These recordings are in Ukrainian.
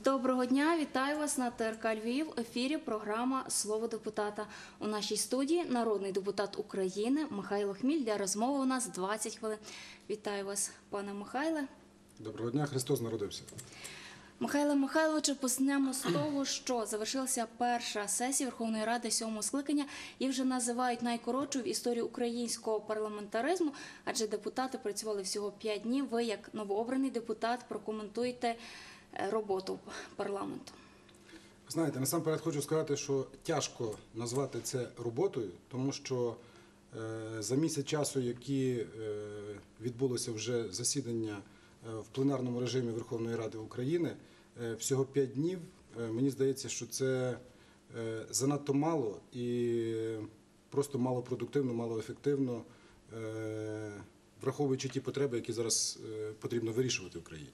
Доброго дня, вітаю вас на ТРК Львів. В ефірі програма «Слово депутата». У нашій студії народний депутат України Михайло Хміль. Для розмови у нас 20 хвилин. Вітаю вас, пане Михайле. Доброго дня, Христос народився. Михайле Михайловичу, почнемо з того, що завершилася перша сесія Верховної Ради 7-го скликання. Її вже називають найкоротшою в історії українського парламентаризму, адже депутати працювали всього 5 днів. Ви, як новообраний депутат, прокоментуєте роботу парламенту. Знаєте, насамперед хочу сказати, що тяжко назвати це роботою, тому що за місяць часу, які відбулося вже засідання в пленарному режимі Верховної Ради України, всього 5 днів, мені здається, що це занадто мало і просто малопродуктивно, малоефективно, враховуючи ті потреби, які зараз потрібно вирішувати в країні.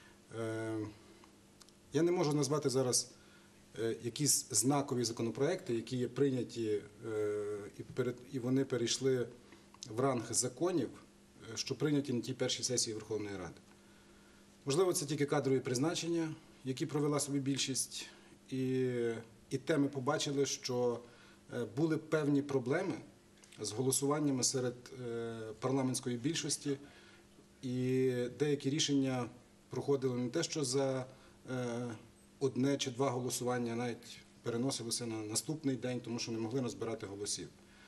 Я не можу назвати зараз якісь знакові законопроекти, які є прийняті і вони перейшли в ранг законів, що прийняті на тій першій сесії Верховної Ради. Можливо, це тільки кадрові призначення, які провела собі більшість, і те ми побачили, що були певні проблеми з голосуваннями серед парламентської більшості, і деякі рішення проходили не те, що за одне чи два голосування, навіть переносилося на наступний день, тому що не могли назбирати голосів.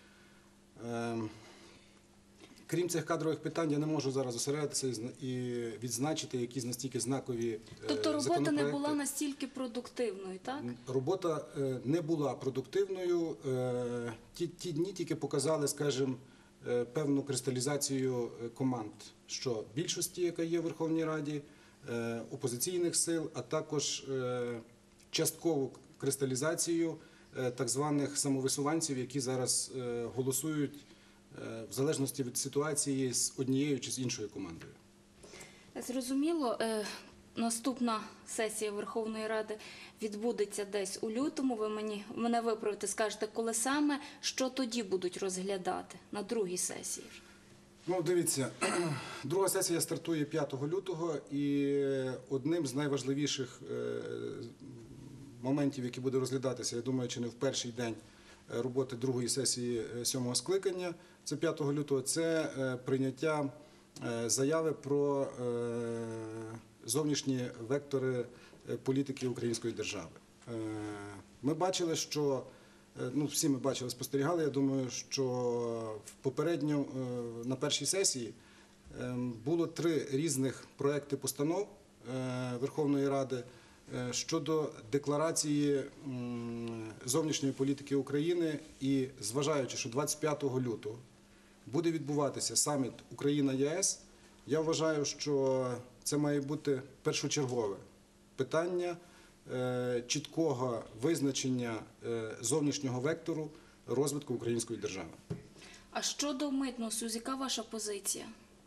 Крім цих кадрових питань, я не можу зараз зосередитися і відзначити якісь настільки знакові законопроекти. Тобто робота не була настільки продуктивною, так? Робота не була продуктивною. Ті дні тільки показали, скажімо, певну кристалізацію команд, що більшості, яка є в Верховній Раді, опозиційних сил, а також часткову кристалізацію так званих самовисуванців, які зараз голосують в залежності від ситуації з однією чи з іншою командою. Зрозуміло, наступна сесія Верховної Ради відбудеться десь у лютому. Ви мене виправите, скажете, коли саме, що тоді будуть розглядати на другій сесії? Ну, дивіться, друга сесія стартує 5 лютого, і одним з найважливіших моментів, які буде розглядатися, я думаю, чи не в перший день роботи другої сесії 7-го скликання, це 5 лютого, це прийняття заяви про зовнішні вектори політики української держави. Ми бачили, що всі ми бачили, спостерігали, я думаю, що попередньо на першій сесії було 3 різних проекти постанов Верховної Ради щодо декларації зовнішньої політики України, і зважаючи, що 25 лютого буде відбуватися саміт Україна-ЄС, я вважаю, що це має бути першочергове питання чіткого визначення зовнішнього вектору розвитку української держави. А щодо митного союзу, яка ваша позиція?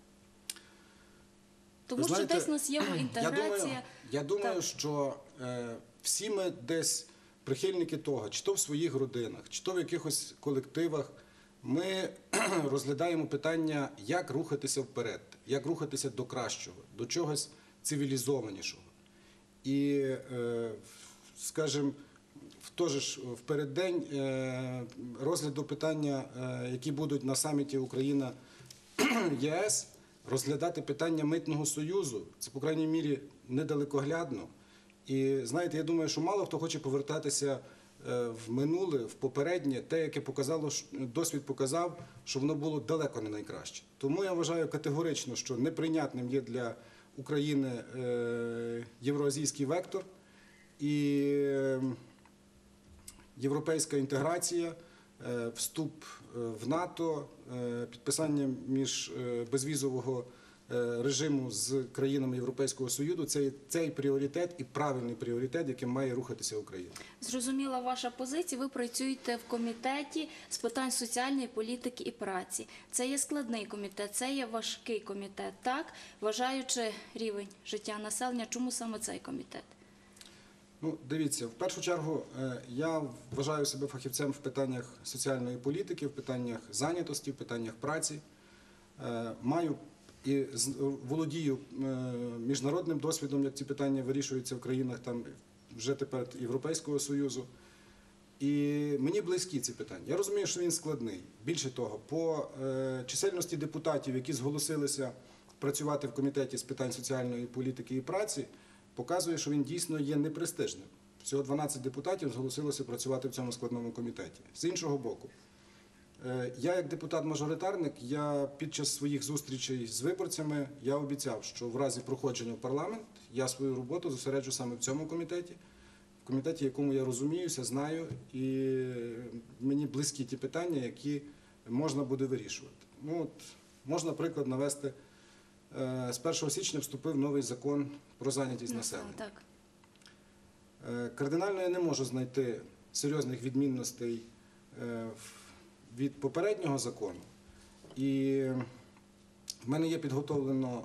Тому знаєте, що десь у нас є інтеграція. Я думаю, що всі ми десь прихильники того, чи то в своїх родинах, чи то в якихось колективах, ми розглядаємо питання, як рухатися вперед, як рухатися до кращого, до чогось цивілізованішого. І, скажімо, в переддень розгляду питання, які будуть на саміті Україна-ЄС, розглядати питання митного союзу, це, по крайній мірі, недалекоглядно. І, знаєте, я думаю, що мало хто хоче повертатися в минуле, в попереднє, те, яке досвід показав, що воно було далеко не найкраще. Тому я вважаю категорично, що неприйнятним є для України євроазійський вектор і європейська інтеграція, вступ в НАТО, підписання безвізового режиму з країнами Європейського Союзу – це пріоритет і правильний пріоритет, яким має рухатися Україна. Зрозуміла ваша позиція. Ви працюєте в комітеті з питань соціальної політики і праці. Це є складний комітет, це є важкий комітет, так? Вважаючи рівень життя населення, чому саме цей комітет? Ну, дивіться, в першу чергу я вважаю себе фахівцем в питаннях соціальної політики, в питаннях зайнятості, в питаннях праці. Маю і володію міжнародним досвідом, як ці питання вирішуються в країнах там вже тепер Європейського Союзу. І мені близькі ці питання. Я розумію, що він складний. Більше того, по чисельності депутатів, які зголосилися працювати в Комітеті з питань соціальної політики і праці, показує, що він дійсно є непрестижним. Всього 12 депутатів зголосилося працювати в цьому складному комітеті. З іншого боку, я як депутат-мажоритарник, я під час своїх зустрічей з виборцями, я обіцяв, що в разі проходження в парламент я свою роботу зосереджу саме в цьому комітеті, в комітеті, якому я розуміюся, знаю, і мені близькі ті питання, які можна буде вирішувати. Ну, от, можна приклад навести. З 1 січня вступив новий закон про зайнятість населення. Так. Кардинально я не можу знайти серйозних відмінностей від попереднього закону. І в мене є підготовлено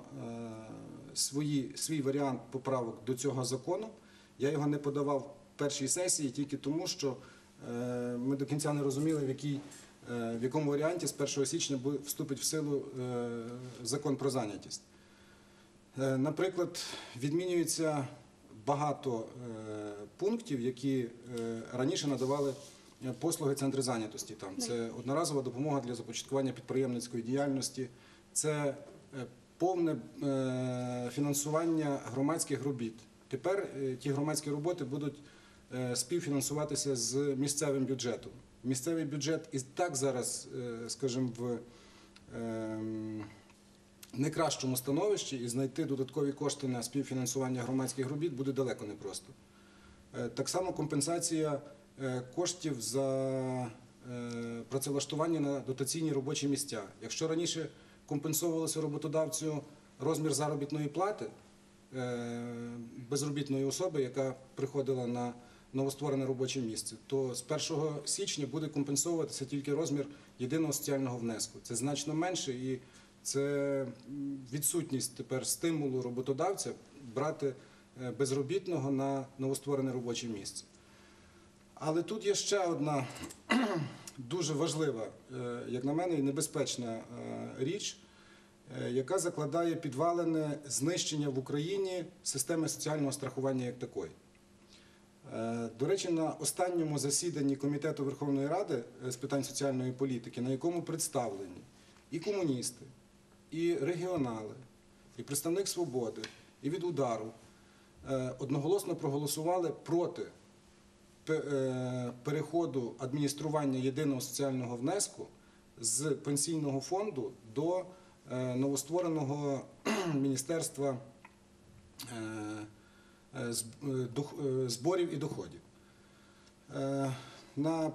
свій варіант поправок до цього закону. Я його не подавав в першій сесії тільки тому, що ми до кінця не розуміли, в якому варіанті з 1 січня вступить в силу закон про зайнятість. Наприклад, відмінюється багато пунктів, які раніше надавали послуги центри зайнятості. Там це одноразова допомога для започаткування підприємницької діяльності, це повне фінансування громадських робіт. Тепер ті громадські роботи будуть співфінансуватися з місцевим бюджетом. Місцевий бюджет і так зараз, скажімо, в найкращому становищі, і знайти додаткові кошти на співфінансування громадських робіт буде далеко непросто. Так само компенсація коштів за працевлаштування на дотаційні робочі місця. Якщо раніше компенсовувалося роботодавцю розмір заробітної плати безробітної особи, яка приходила на новостворене робоче місце, то з 1 січня буде компенсовуватися тільки розмір єдиного соціального внеску. Це значно менше, і це відсутність тепер стимулу роботодавця брати безробітного на новостворене робоче місце. Але тут є ще одна дуже важлива, як на мене, і небезпечна річ, яка закладає підвалини знищення в Україні системи соціального страхування як такої. До речі, на останньому засіданні Комітету Верховної Ради з питань соціальної політики, на якому представлені і комуністи, і регіонали, і представник «Свободи», і від «Удару», одноголосно проголосували проти переходу адміністрування єдиного соціального внеску з пенсійного фонду до новоствореного Міністерства зборів і доходів. На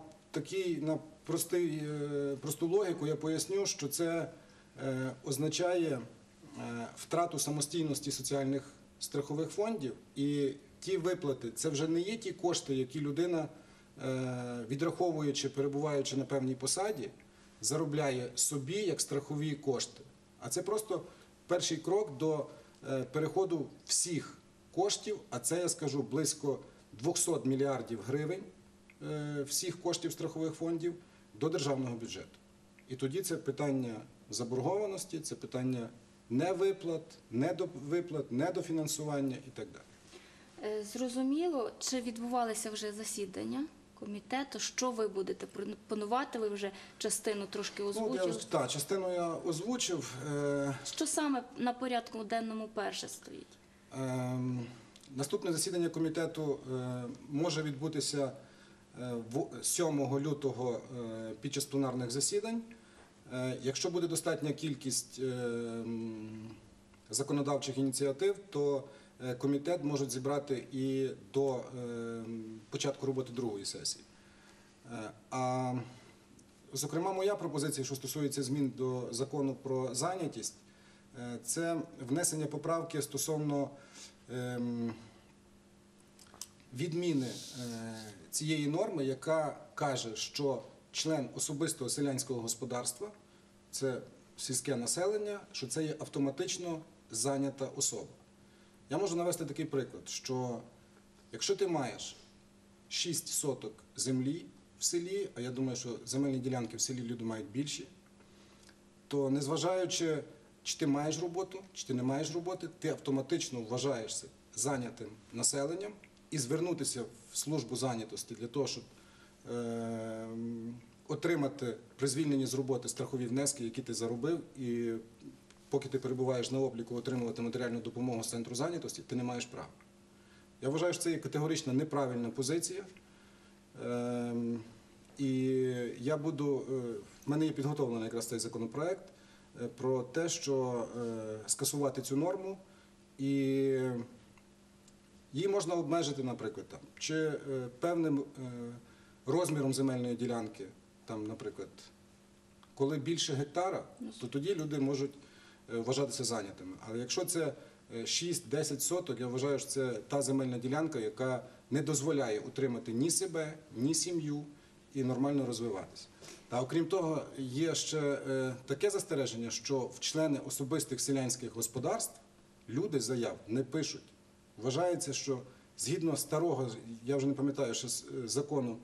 просту логіку я поясню, що це означає втрату самостійності соціальних страхових фондів, і ті виплати – це вже не є ті кошти, які людина, відраховуючи, перебуваючи на певній посаді, заробляє собі як страхові кошти. А це просто перший крок до переходу всіх коштів, а це, я скажу, близько 200 мільярдів гривень всіх коштів страхових фондів до державного бюджету. І тоді це питання заборгованості, це питання невиплат, недовиплат, недофінансування і так далі. Зрозуміло, чи відбувалися вже засідання комітету? Що ви будете пропонувати? Ви вже частину трошки озвучили. Так, частину я озвучив. Що саме на порядку денному перше стоїть? Наступне засідання комітету може відбутися 7 лютого під час пленарних засідань. Якщо буде достатня кількість законодавчих ініціатив, то комітет може зібрати і до початку роботи другої сесії. А, зокрема, моя пропозиція, що стосується змін до закону про зайнятість, це внесення поправки стосовно відміни цієї норми, яка каже, що член особистого селянського господарства, це сільське населення, що це є автоматично зайнята особа. Я можу навести такий приклад, що якщо ти маєш 6 соток землі в селі, а я думаю, що земельні ділянки в селі люди мають більші, то незважаючи чи ти маєш роботу, чи ти не маєш роботи, ти автоматично вважаєшся зайнятим населенням і звернутися в службу зайнятості для того, щоб отримати при звільненні з роботи страхові внески, які ти заробив, і поки ти перебуваєш на обліку отримувати матеріальну допомогу з центру зайнятості, ти не маєш права. Я вважаю, що це є категорично неправильна позиція. І я буду, в мене є підготовлений якраз цей законопроект про те, що скасувати цю норму, і її можна обмежити, наприклад, там, чи певним розміром земельної ділянки, там, наприклад, коли більше гектара, то тоді люди можуть вважатися зайнятими. Але якщо це 6-10 соток, я вважаю, що це та земельна ділянка, яка не дозволяє утримати ні себе, ні сім'ю і нормально розвиватися. А окрім того, є ще таке застереження, що в члени особистих селянських господарств люди заяв не пишуть. Вважається, що згідно старого, я вже не пам'ятаю, що закону,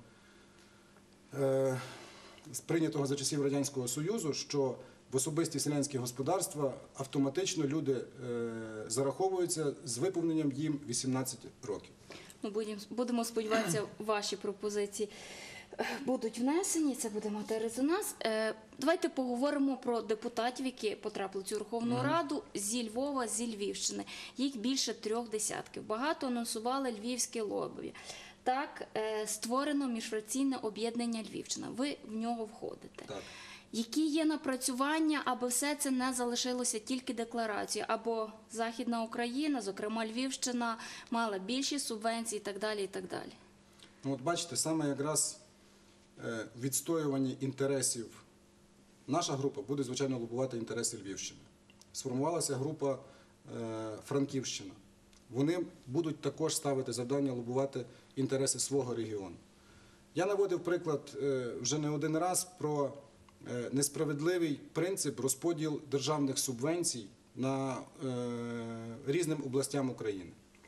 прийнятого за часів Радянського Союзу, що в особисті селянські господарства автоматично люди зараховуються з виповненням їм 18 років. Будемо сподіватися, ваші пропозиції будуть внесені, це буде мати резонанс. Давайте поговоримо про депутатів, які потрапили в цю Верховну Раду зі Львова, зі Львівщини. Їх більше 3 десятків. Багато анонсували львівське лобі. Так, створено міжфракційне об'єднання Львівщина. Ви в нього входите. Так. Які є напрацювання, аби все це не залишилося тільки декларацією, або Західна Україна, зокрема Львівщина, мала більші субвенції і так далі, і так далі? Ну, от бачите, саме якраз відстоювання інтересів, наша група буде, звичайно, лобувати інтереси Львівщини. Сформувалася група Франківщина. Вони будуть також ставити завдання лобувати інтереси свого регіону. Я наводив приклад вже не один раз про несправедливий принцип розподіл державних субвенцій на різним областям України.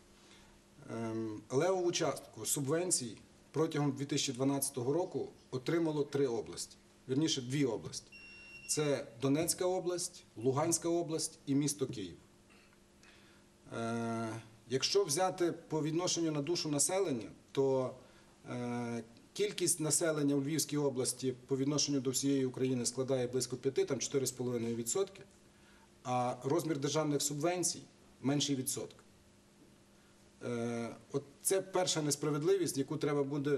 Левову частку субвенцій протягом 2012 року отримало 3 області, вірніше 2 області. Це Донецька область, Луганська область і місто Київ. Якщо взяти по відношенню на душу населення, то кількість населення у Львівській області по відношенню до всієї України складає близько 5, там 4,5%, а розмір державних субвенцій – менший відсоток. От це перша несправедливість, яку треба буде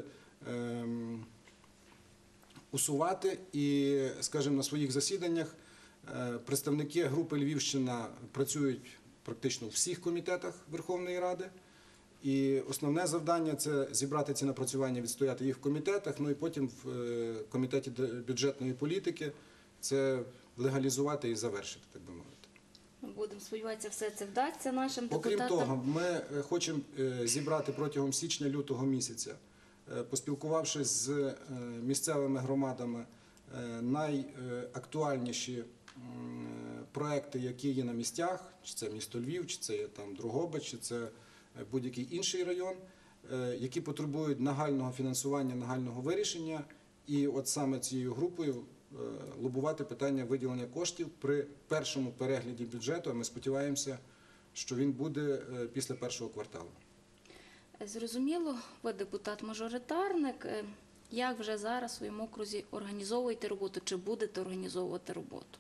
усувати. І, скажімо, на своїх засіданнях представники групи Львівщина працюють практично у всіх комітетах Верховної Ради. І основне завдання – це зібрати ці напрацювання, відстояти їх в комітетах, ну і потім в комітеті бюджетної політики це легалізувати і завершити, так би мовити. Будемо сподіватися, все це вдасться нашим депутатам. Окрім того, ми хочемо зібрати протягом січня-лютого місяця, поспілкувавшись з місцевими громадами, найактуальніші проекти, які є на місцях, чи це місто Львів, чи це є там Дрогобич, чи це будь-який інший район, які потребують нагального фінансування, нагального вирішення. І от саме цією групою лобувати питання виділення коштів при першому перегляді бюджету, а ми сподіваємося, що він буде після першого кварталу. Зрозуміло, ви депутат-мажоритарник. Як вже зараз в своєму окрузі організовуєте роботу, чи будете організовувати роботу?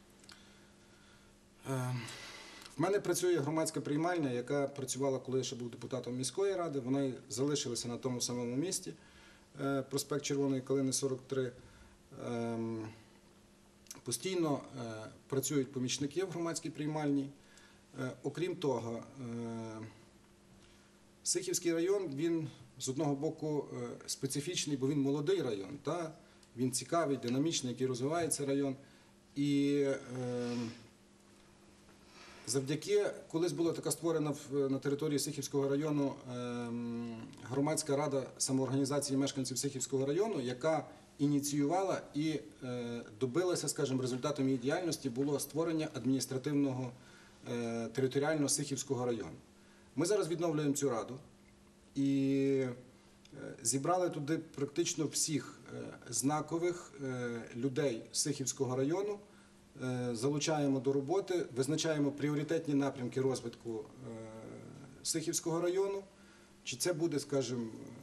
В мене працює громадська приймальня, яка працювала, коли я ще був депутатом міської ради. Вона залишилася на тому самому місці, проспект Червоної Калини, 43. Постійно працюють помічники в громадській приймальні. Окрім того, Сихівський район, він з одного боку специфічний, бо він молодий район, він цікавий, динамічний, який розвивається район. І завдяки, колись була така створена на території Сихівського району громадська рада самоорганізації мешканців Сихівського району, яка ініціювала і добилася, скажімо, результатом її діяльності було створення адміністративного територіального Сихівського району. Ми зараз відновлюємо цю раду і зібрали туди практично всіх знакових людей Сихівського району, залучаємо до роботи, визначаємо пріоритетні напрямки розвитку Сихівського району. Чи це буде, скажімо,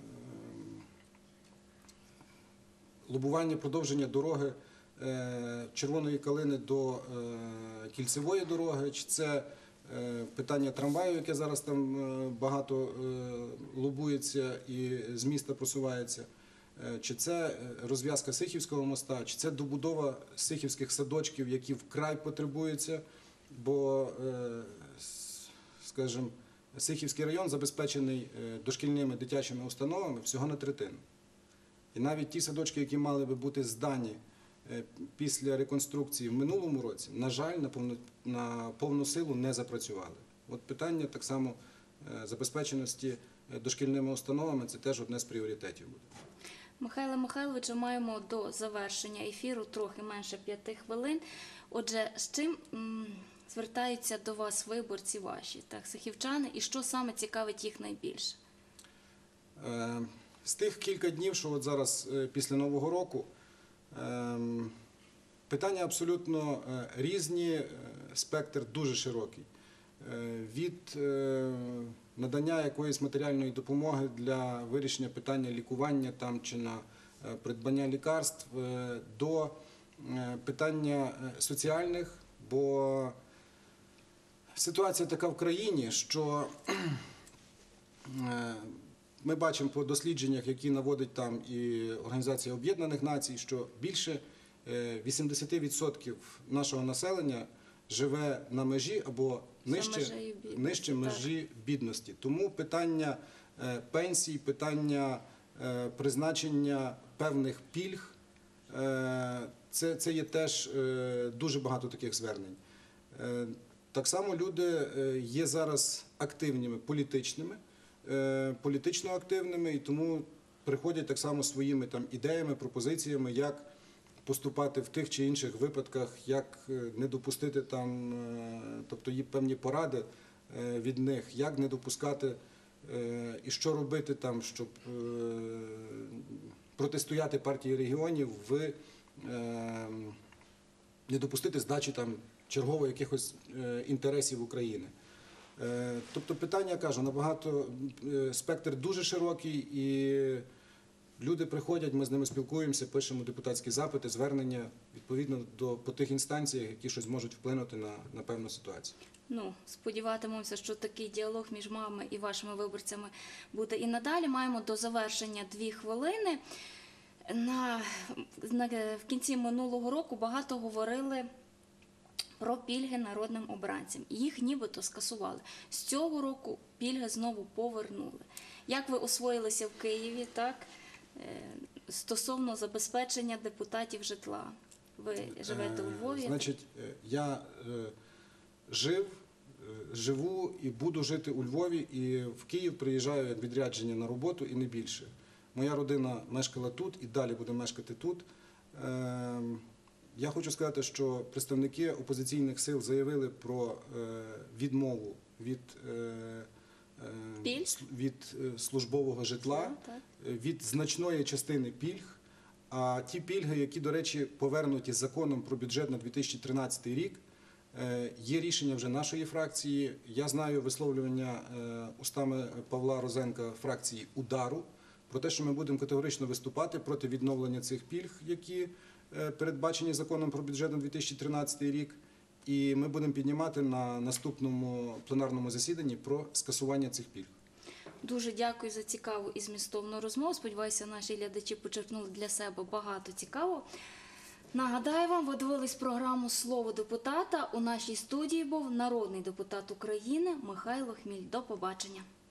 лобування продовження дороги Червоної Калини до Кільцевої дороги, чи це питання трамваю, яке зараз там багато лобується і з міста просувається, чи це розв'язка Сихівського моста, чи це добудова сихівських садочків, які вкрай потребуються, бо, скажімо, Сихівський район забезпечений дошкільними дитячими установами всього на третину. І навіть ті садочки, які мали би бути здані після реконструкції в минулому році, на жаль, на повну силу не запрацювали. От питання так само забезпеченості дошкільними установами – це теж одне з пріоритетів буде. Михайло Михайловичу, маємо до завершення ефіру трохи менше 5 хвилин. Отже, з чим звертаються до вас виборці ваші, так, сихівчани, і що саме цікавить їх найбільше? З тих кілька днів, що от зараз після Нового року, питання абсолютно різні, спектр дуже широкий. Від надання якоїсь матеріальної допомоги для вирішення питання лікування там чи на придбання лікарств до питання соціальних, бо ситуація така в країні, що ми бачимо по дослідженнях, які наводить там і Організація Об'єднаних Націй, що більше 80% нашого населення живе на межі або нижче межі бідності. Тому питання пенсій, питання призначення певних пільг, це є теж дуже багато таких звернень. Так само люди є зараз активними політично активними, і тому приходять так само своїми там ідеями, пропозиціями, як поступати в тих чи інших випадках, як не допустити там, тобто є певні поради від них, як не допускати і що робити там, щоб протистояти партії регіонів, не допустити здачі там чергово якихось інтересів України. Тобто питання, я кажу, набагато, спектр дуже широкий, і люди приходять, ми з ними спілкуємося, пишемо депутатські запити, звернення, відповідно по тих інстанціях, які щось можуть вплинути на певну ситуацію. Ну, сподіватимемося, що такий діалог між вами і вашими виборцями буде і надалі. Маємо до завершення 2 хвилини. В кінці минулого року багато говорили про пільги народним обранцям. Їх нібито скасували. З цього року пільги знову повернули. Як ви освоїлися в Києві, так, стосовно забезпечення депутатів житла? Ви живете у Львові? Значить, я живу і буду жити у Львові, і в Київ приїжджаю як відрядження на роботу і не більше. Моя родина мешкала тут і далі буде мешкати тут. Я хочу сказати, що представники опозиційних сил заявили про відмову від службового житла, від значної частини пільг, а ті пільги, які, до речі, повернуті законом про бюджет на 2013 рік, є рішення вже нашої фракції. Я знаю висловлювання устами Павла Розенка фракції «Удару» про те, що ми будемо категорично виступати проти відновлення цих пільг, які передбачені законом про бюджет на 2013 рік, і ми будемо піднімати на наступному пленарному засіданні про скасування цих пільг. Дуже дякую за цікаву і змістовну розмову. Сподіваюся, наші глядачі почерпнули для себе багато цікавого. Нагадаю вам, ви дивились програму «Слово депутата». У нашій студії був народний депутат України Михайло Хміль. До побачення.